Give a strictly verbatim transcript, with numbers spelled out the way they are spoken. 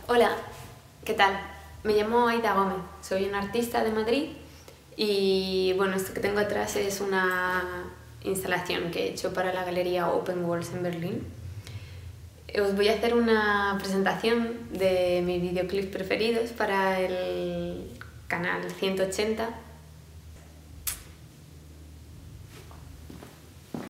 Hola, ¿qué tal? Me llamo Aida Gómez, soy una artista de Madrid y bueno, esto que tengo atrás es una instalación que he hecho para la galería Open Walls en Berlín. Os voy a hacer una presentación de mis videoclips preferidos para el canal ciento ochenta